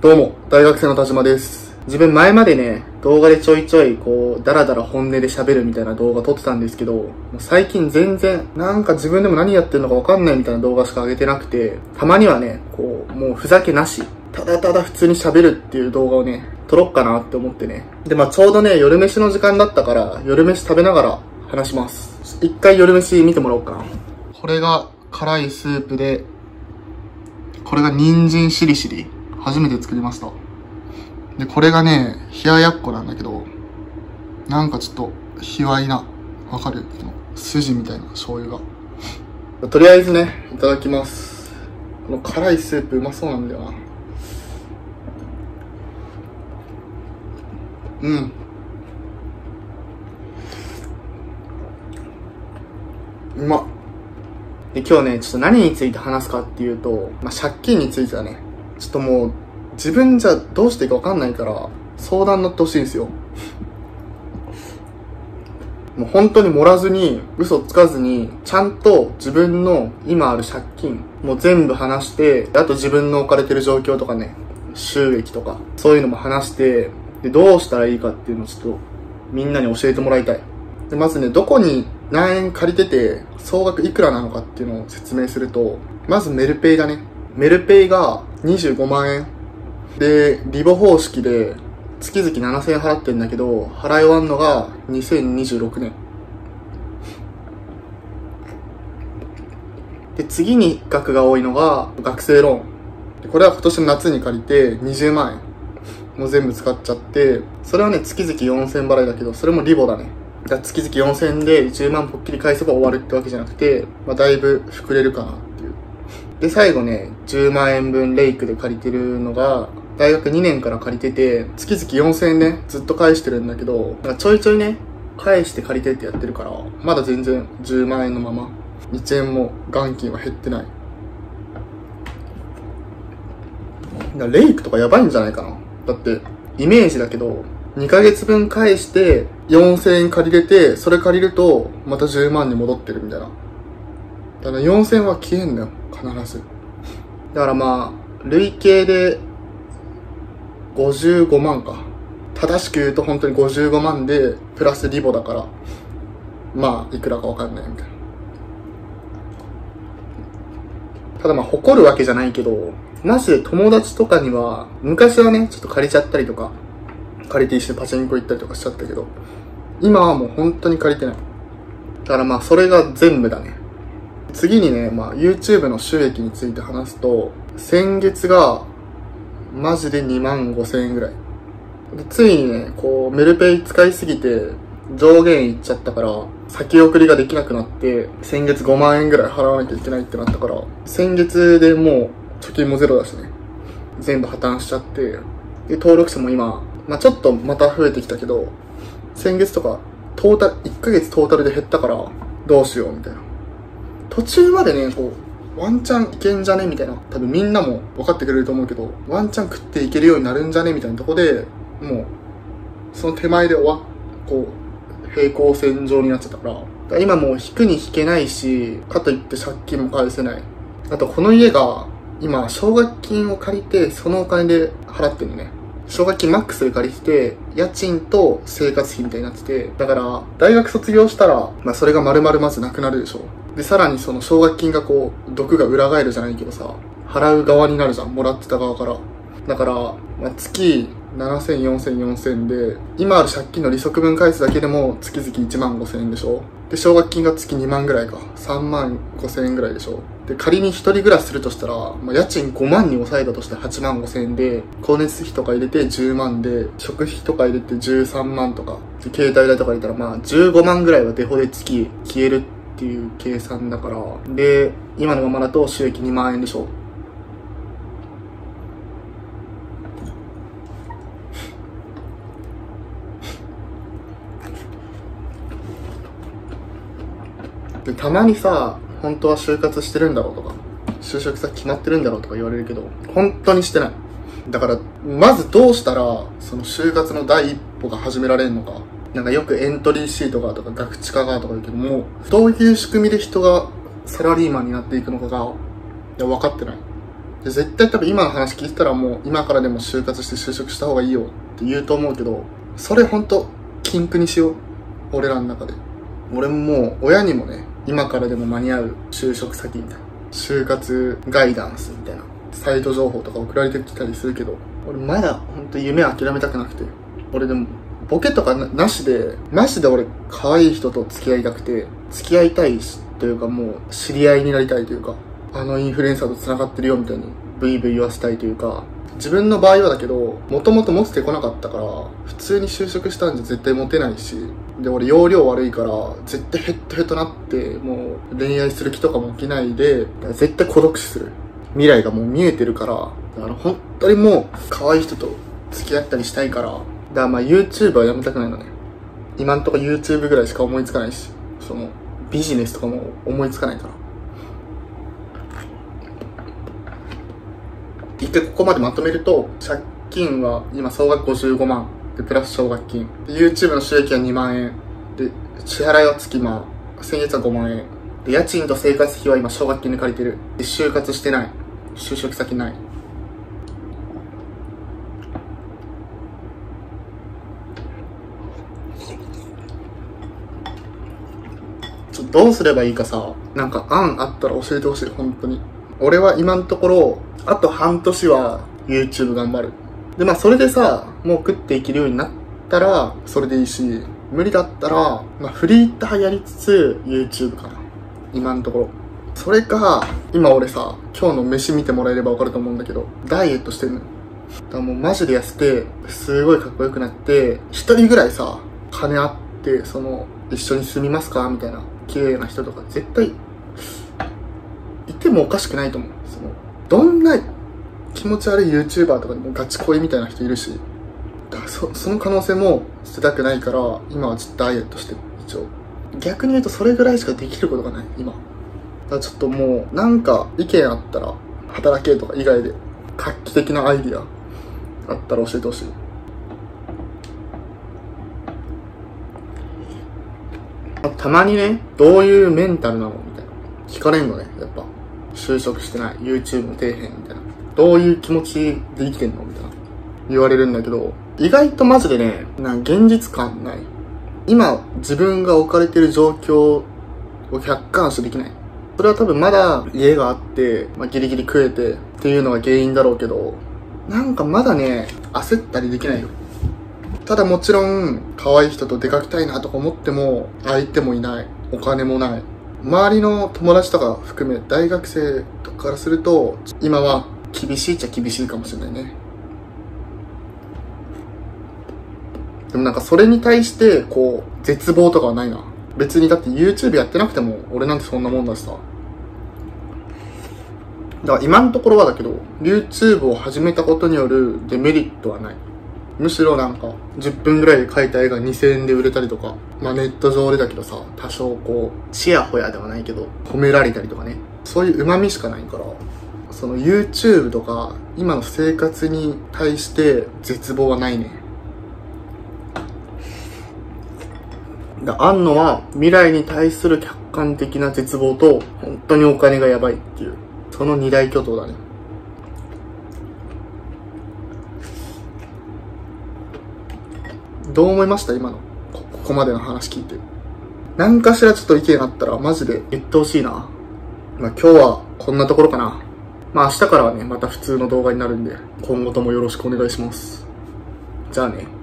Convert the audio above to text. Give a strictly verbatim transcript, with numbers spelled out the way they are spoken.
どうも、大学生の田島です。自分前までね、動画でちょいちょいこう、ダラダラ本音で喋るみたいな動画撮ってたんですけど、もう最近全然、なんか自分でも何やってるのかわかんないみたいな動画しか上げてなくて、たまにはね、こう、もうふざけなし、ただただ普通に喋るっていう動画をね、撮ろっかなって思ってね。で、まあちょうどね、夜飯の時間だったから、夜飯食べながら話します。一回夜飯見てもらおうかな。これが辛いスープで、これが人参しりしり。初めて作りました。で、これがね、冷ややっこなんだけど、なんかちょっと、卑猥な、わかる？この筋みたいな醤油が。とりあえずね、いただきます。この辛いスープうまそうなんだよな。うん。うまっ。で、今日ね、ちょっと何について話すかっていうと、まあ、借金についてだね。ちょっともう、自分じゃどうしていいかわかんないから、相談乗ってほしいんですよ。もう本当に盛らずに、嘘つかずに、ちゃんと自分の今ある借金、もう全部話して、あと自分の置かれてる状況とかね、収益とか、そういうのも話して、で、どうしたらいいかっていうのをちょっと、みんなに教えてもらいたい。で、まずね、どこに何円借りてて、総額いくらなのかっていうのを説明すると、まずメルペイだね。メルペイがにじゅうごまんえん。で、リボ方式で月々ななせんえん払ってんだけど、払い終わんのがにせんにじゅうろくねん。で、次に額が多いのが学生ローン。これは今年の夏に借りてにじゅうまんえん。もう全部使っちゃって、それはね、月々よんせん払いだけど、それもリボだね。だから月々よんせんえんでじゅうまんぽっきり返せば終わるってわけじゃなくて、まあだいぶ膨れるかなっていう。で、最後ね、じゅうまんえんぶんレイクで借りてるのが、大学にねんから借りてて、月々よんせんえんね、ずっと返してるんだけど、なんかちょいちょいね、返して借りてってやってるから、まだ全然じゅうまんえんのまま、いちえんも元金は減ってない。だからレイクとかやばいんじゃないかな。だって、イメージだけど、にかげつぶん返して、よんせんえん借りれて、それ借りると、またじゅうまんに戻ってるみたいな。だからよんせんえんは消えんだよ、必ず。だからまあ、累計で、ごじゅうごまんか。正しく言うと本当にごじゅうごまんで、プラスリボだから、まあ、いくらかわかんないみたいな。ただまあ、誇るわけじゃないけど、マジで友達とかには、昔はね、ちょっと借りちゃったりとか、借りて一緒にパチンコ行ったりとかしちゃったけど、今はもう本当に借りてない。だからまあ、それが全部だね。次にね、まあ、YouTube の収益について話すと、先月が、マジでにまんごせんえんぐらい。でついにね、こう、メルペイ使いすぎて、上限いっちゃったから、先送りができなくなって、先月ごまんえんぐらい払わなきゃいけないってなったから、先月でもう、貯金もゼロだしね。全部破綻しちゃって、で、登録者も今、まあちょっとまた増えてきたけど、先月とか、トータル、いっかげつトータルで減ったから、どうしようみたいな。途中までね、こう、ワンチャンいけんじゃねみたいな。多分みんなも分かってくれると思うけど、ワンチャン食っていけるようになるんじゃねみたいなとこで、もう、その手前で終わっ、こう、平行線上になっちゃったから、から今もう引くに引けないし、かといって借金も返せない。あとこの家が、今、奨学金を借りて、そのお金で払ってるのね。奨学金マックスで借りてて、家賃と生活費みたいになってて、だから、大学卒業したら、まあそれが丸々まずなくなるでしょ。で、さらにその奨学金がこう、毒が裏返るじゃないけどさ、払う側になるじゃん、もらってた側から。だから、まあ、月ななせん、よんせん、よんせんで、今ある借金の利息分返すだけでも月々いちまんごせんえんでしょ。で、奨学金が月にまんぐらいか。さんまんごせんえんぐらいでしょ。で、仮に一人暮らしするとしたら、まあ、家賃ごまんに抑えたとしてはちまんごせんえんで、光熱費とか入れてじゅうまんで、食費とか入れてじゅうさんまんとか、で携帯代とか入れたらまあじゅうごまんぐらいはデフォで月消えるっていう計算だから、で、今のままだと収益にまんえんでしょ。で、たまにさ、本当は就活してるんだろうとか、就職先決まってるんだろうとか言われるけど、本当にしてない。だから、まずどうしたら、その就活の第一歩が始められるのか。なんかよくエントリーシートがとか、学知化がとか言うけども、どういう仕組みで人がサラリーマンになっていくのかが、いや分かってない。 で絶対多分今の話聞いてたらもう今からでも就活して就職した方がいいよって言うと思うけど、それほんと禁句にしよう。俺らの中で。俺ももう親にもね、今からでも間に合う就職先みたいな、就活ガイダンスみたいなサイト情報とか送られてきたりするけど、俺まだほんと夢諦めたくなくて。俺でもボケとか な, なしでマジで俺可愛い人と付き合いたくて、付き合いたいしというかもう知り合いになりたいというか、あのインフルエンサーと繋がってるよみたいにブイブイ言わせたいというか、自分の場合はだけど、もともとモテてこなかったから、普通に就職したんじゃ絶対モテないし、で、俺容量悪いから、絶対ヘッドヘッドなって、もう恋愛する気とかも起きないで、絶対孤独死する。未来がもう見えてるから、だから本当にもう、可愛い人と付き合ったりしたいから、だからまあ YouTube はやめたくないのね。今んとこ YouTube ぐらいしか思いつかないし、その、ビジネスとかも思いつかないから。一回ここまでまとめると、借金は今総額ごじゅうごまんでプラス奨学金で YouTube の収益はにまんえんで、支払いは月まあ先月はごまんえんで、家賃と生活費は今奨学金で借りてるで、就活してない、就職先ない。ちょっとどうすればいいかさ、なんか案あったら教えてほしい。本当に俺は今のところあと半年は YouTube 頑張る。で、まあそれでさ、もう食っていけるようになったら、それでいいし、無理だったら、まあフリーターやりつつ YouTube かな。今のところ。それか、今俺さ、今日の飯見てもらえればわかると思うんだけど、ダイエットしてるのよ。だからもうマジで痩せて、すごいかっこよくなって、一人ぐらいさ、金あって、その、一緒に住みますかみたいな、綺麗な人とか絶対、いてもおかしくないと思う。そのどんな気持ち悪い YouTuber とかでもガチ恋みたいな人いるし、だから そ, その可能性も捨てたくないから、今はちょっとダイエットしてる。一応逆に言うとそれぐらいしかできることがない今。だからちょっともうなんか意見あったら、働けとか以外で画期的なアイディアあったら教えてほしい。たまにね、どういうメンタルなのみたいな聞かれんのね。やっぱ就職してない、 YouTube も底辺みたいな、どういう気持ちで生きてんのみたいな言われるんだけど、意外とマジでね、なん現実感ない。今自分が置かれてる状況を客観視できない。それは多分まだ家があって、まあ、ギリギリ食えてっていうのが原因だろうけど、なんかまだね、焦ったりできないよ。ただもちろん可愛い人と出かけたいなとか思っても、相手もいない、お金もない。周りの友達とか含め大学生とかからすると、今は厳しいっちゃ厳しいかもしれないね。でもなんかそれに対してこう絶望とかはないな。別にだって YouTube やってなくても俺なんてそんなもんだしさ。だから今のところはだけど YouTube を始めたことによるデメリットはない。むしろなんかじゅっぷんぐらいで描いた絵がにせんえんで売れたりとか、まあネット上でだけどさ、多少こうちやほやではないけど褒められたりとかね、そういう旨味しかないから、その YouTube とか今の生活に対して絶望はないね。だあんのは未来に対する客観的な絶望と本当にお金がやばいっていう、その二大巨頭だね。どう思いました今の こ, ここまでの話聞いて。何かしらちょっと意見あったらマジで言ってほしいな。まあ今日はこんなところかな。まあ明日からはねまた普通の動画になるんで、今後ともよろしくお願いします。じゃあね。